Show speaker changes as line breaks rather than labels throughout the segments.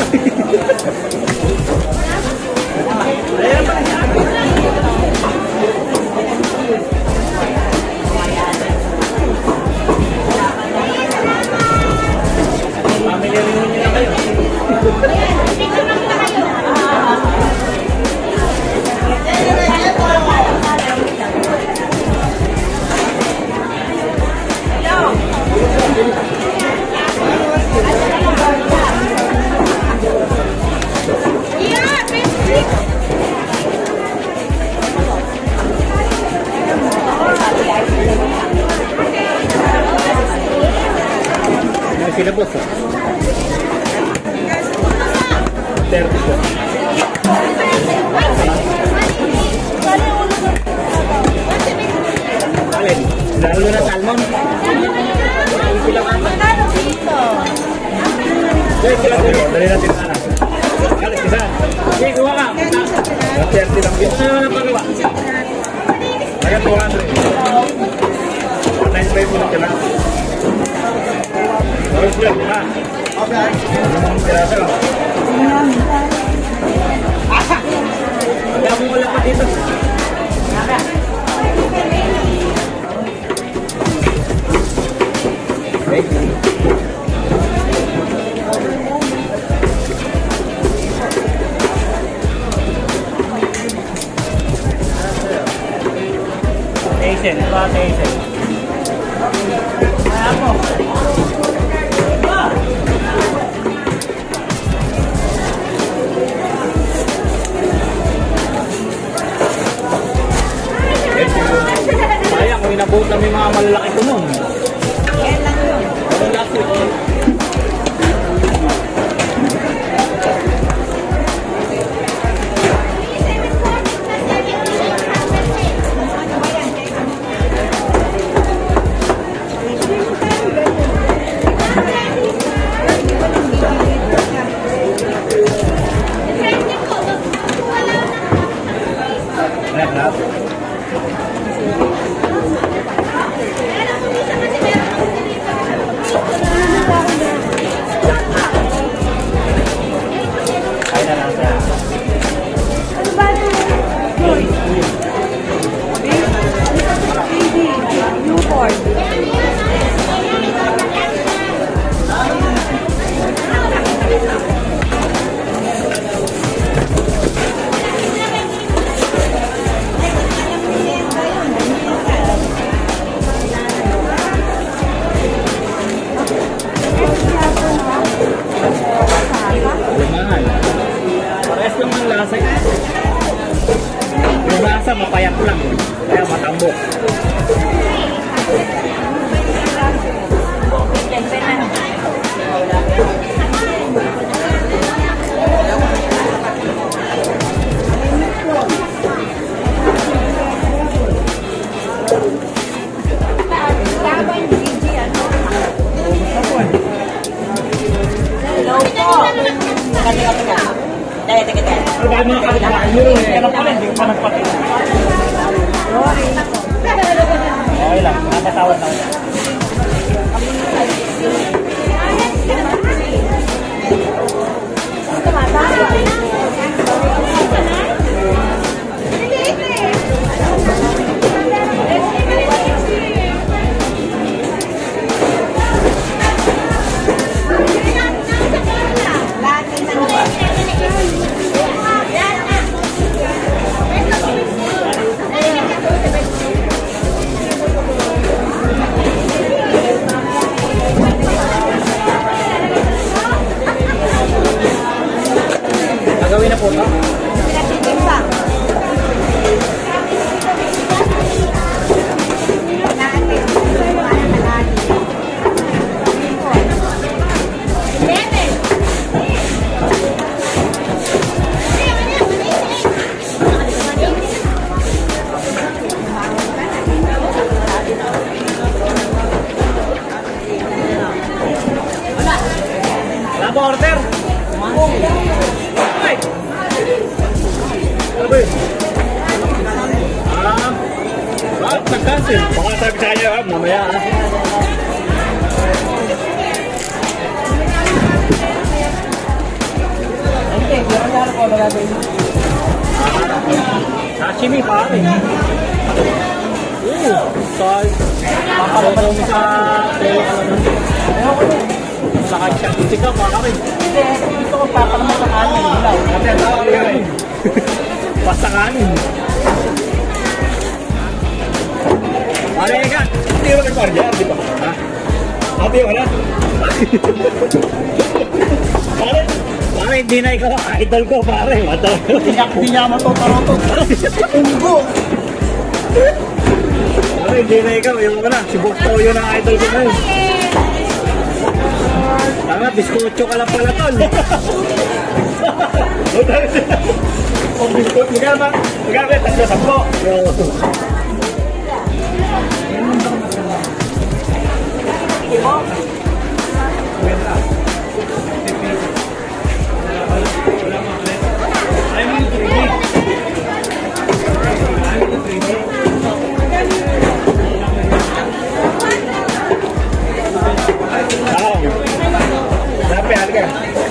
Sila po sa 30 po. Alin? Lalo na salmon? Sila ka? Dali natin sana. Alis isa. Sige, kuha ka. 30 lang. Ito na lang pagawa. Kaya 200. 95 po lang sila. Harus lihat, ha? Oke. Ada mau lepas itu. Baik. Asian, South Asian. Apa? Sayang, kung inabuot lang yung mga malalaki ko nun.
Yan lang yun.
Last week. Yung lasa mapayat lang, kaya matambok. Kalau mga kapitbahay nyo, kaya pala hindi ko pa nagpati. Okay lang, nakatawad na ako. Gawin na po ito? Wala po order? Nag-cancel. Baka sabi sa kanya, mamaya. Sashimi pare. Papalong sa sa kanya ka pare.
Ito ko papalaman sa kanin.
Basta kanin. Pare ka, hindi mo nagparjar, di ba? Ha? Ate, wala? Pare, hindi na ikaw idol ko, pare.
Hindi niya matotaroto. Unggo.
Pare, hindi na ikaw. Yung na, si Bukto yun ang idol ko ngayon. Tama, biskotso ka lang pala, tol.
Kung biskot, magkama, tatlo sampo.
Sampai harga.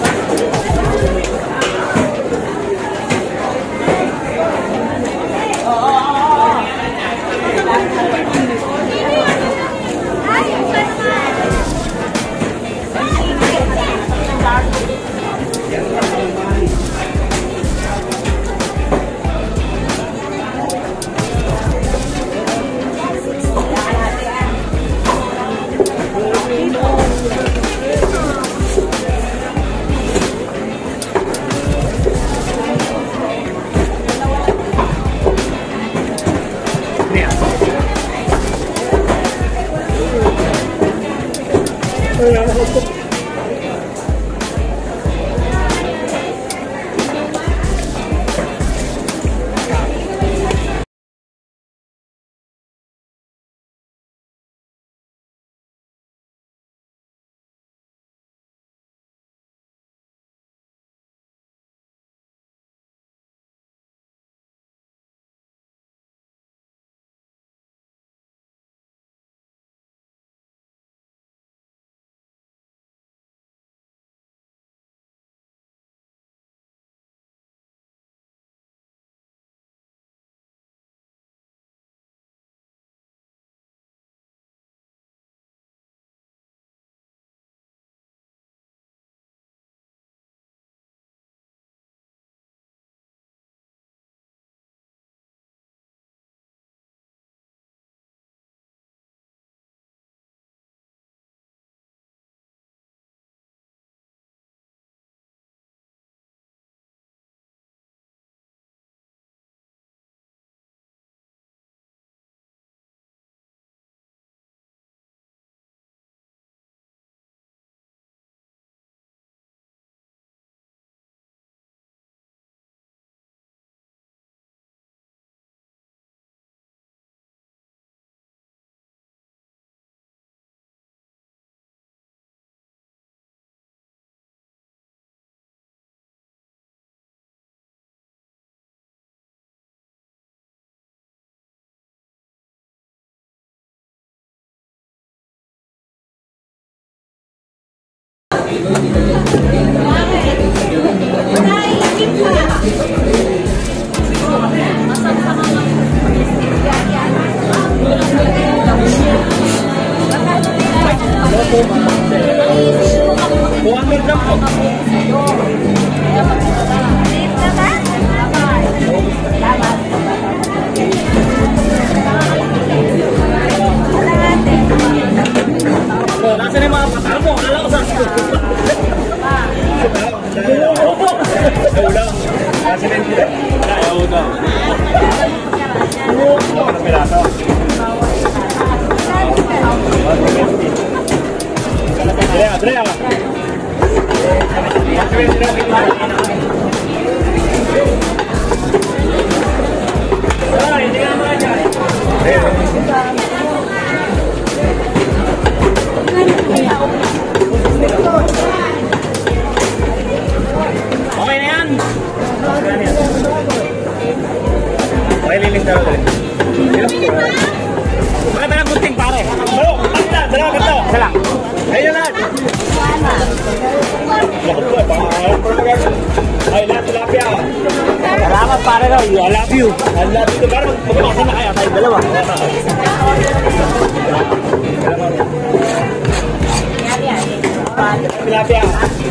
Nasaan yung mga patal mo? Alam ko sa ulang. Nasaan yung sila? Ulang. Ano ka piraso? Andrea. Hindi ka naman dyan. Okay na yan. Okay, liling taro ulit. Maganda ng gunting pare. Dalawa ka to. Isa lang. Ayun na. tilapia.
Salamat pare daw. I love you.
I love you. Pero magpapasa na kaya tayo dalawa. Tilapia.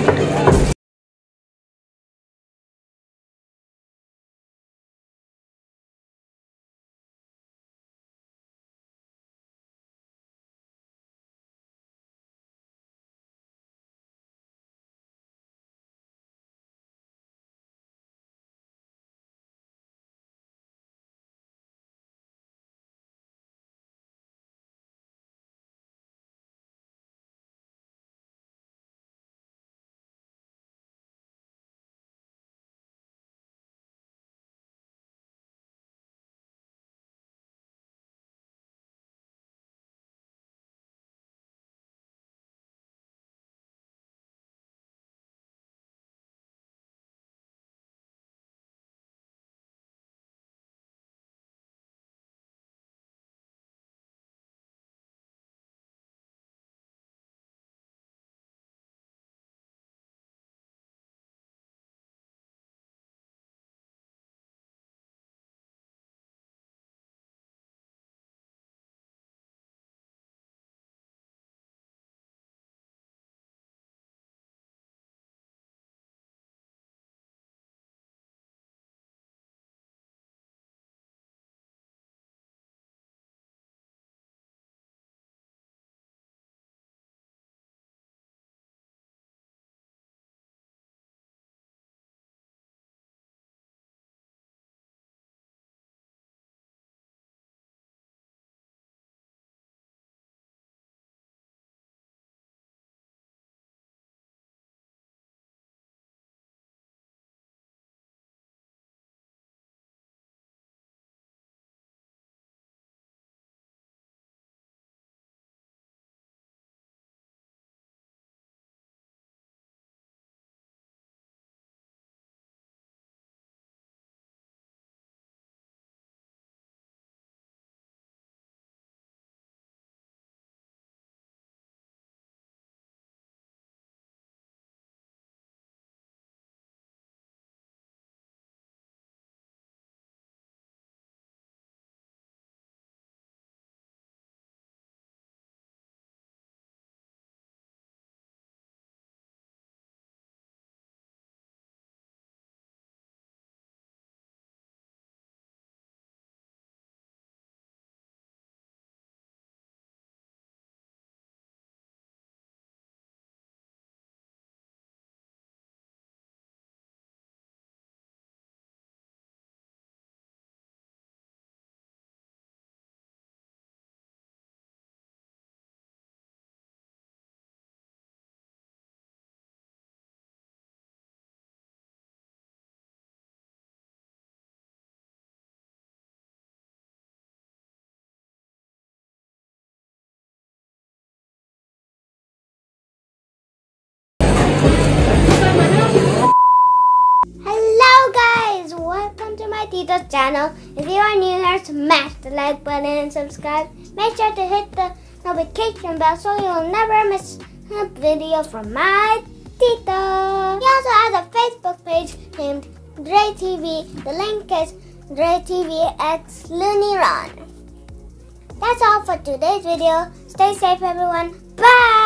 Tito's channel. If you are new here, smash the like button and subscribe. Make sure to hit the notification bell so you'll never miss a video from my Tito. He also has a Facebook page named Dre TV. The link is Dre TV X Looney Ron. That's all for today's video. Stay safe, everyone. Bye!